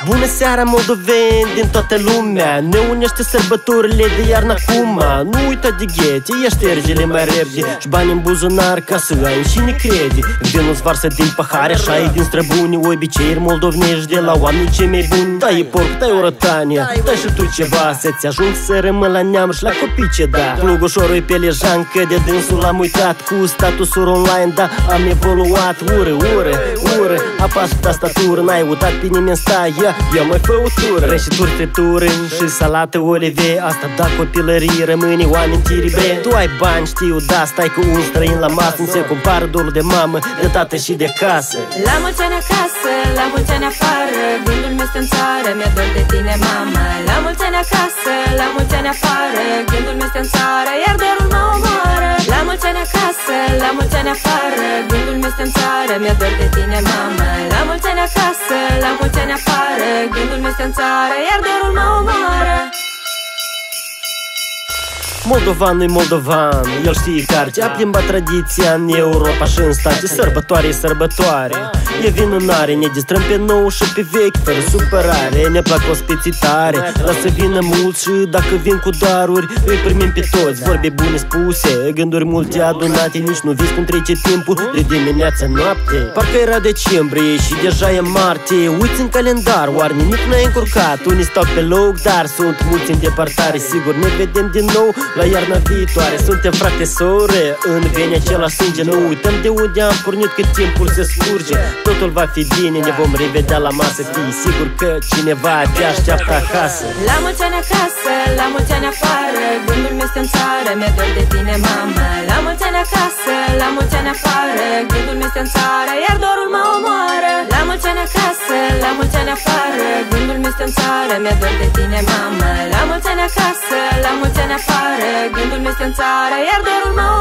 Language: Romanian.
Bună seara, moldoveni din toată lumea. Ne unește sărbătorile de iarnă acum. Nu uita de ghete, ia ștergele mai repede și bani în buzunar ca să ai și ne crede. Vinul-ți varsă din pahare, așa e din străbuni, obiceiuri moldovnești de la oamenii cei mai buni. Tai porc, tai o rătanie, tai și tu ceva, să-ți ajung să rămân la neam și la copii ce da. Plugușorul e pe lejan, că de dânsul l-am uitat. Cu statusul online, da, am evoluat. Ură, apasă tastatură, n-ai uitat pe nimeni, stai, ia mai fă o tură. Rășituri, friptură și salată olive. Asta da copilărie, rămâne oameni tiribre. Tu ai bani, știu, da, stai cu un străin la masă. Nu se compară dorul de mamă, de tată și de casă. La mulți ani acasă, la mulți ani afară, gândul meu stă în țară, mi-e dor de tine, mama. La mulți ani acasă, la mulți ani afară, gândul meu stă în țară, iar dorul mă omoară. La mulți ani acasă, la mulți ani afară, gândul meu stă în țară, mi-e dor de tine, mama. La mulți ani acasă, la mulți ani afară, gândul meu stă în țară, iar dorul mă omoară. Moldovan-ui moldovan, el știe carte, a plimbat tradiția în Europa și în state. Sărbătoare-i sărbătoare, e vinunare, ne distrăm pe nou și pe vechi, fără supărare. Ne plac ospiții tare, lasă vină mulți și dacă vin cu daruri, îi primim pe toți. Vorbe bune spuse, gânduri multe adunate, nici nu vezi cum trece timpul de dimineața noapte. Parcă era decembrie și deja e martie, uiți în calendar, oare nimic n-ai încurcat. Unii stau pe loc, dar sunt mulți în depărtare. Sigur ne vedem din nou la iarna viitoare. Suntem frate, sore, în vene același sânge. Nu uităm de unde am pornit, cât timpul se scurge. Totul va fi bine, ne vom revedea la masă. Fii sigur că cineva te așteaptă acasă. La mulți ani acasă, la mulți ani afară, gândul meu stă în țară, mi-e dor de tine, mama. La mulți ani acasă, la mulți ani afară, gândul meu stă în țară, iar dorul mă omoară. La mulți ani acasă, la mulți ani afară, gândul meu stă în țară, mi-e dor de tine, mama. La mulți ani acasă, la mulți ani afară, gândul meu stă în țară, iar dorul mă